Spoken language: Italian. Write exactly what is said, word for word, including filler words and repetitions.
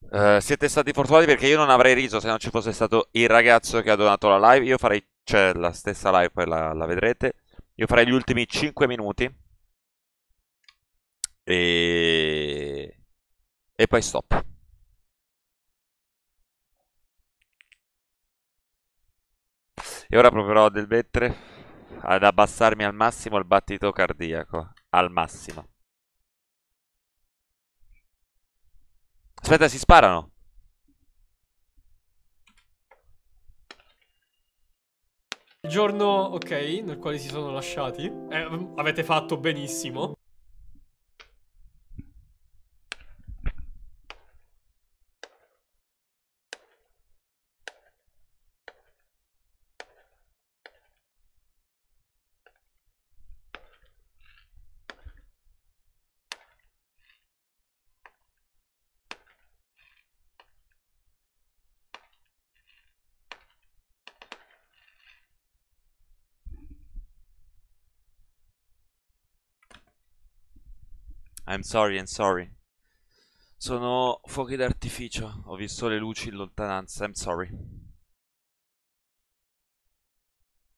Eh, siete stati fortunati perché io non avrei riso se non ci fosse stato il ragazzo che ha donato la live. Io farei, cioè la stessa live, poi la, la vedrete. Io farei gli ultimi cinque minuti e... e poi stop. E ora proverò del mettere ad abbassarmi al massimo il battito cardiaco. Al massimo. Aspetta, si sparano. Il giorno, ok, nel quale si sono lasciati. Eh, avete fatto benissimo. I'm sorry, I'm sorry. Sono fuochi d'artificio. Ho visto le luci in lontananza. I'm sorry.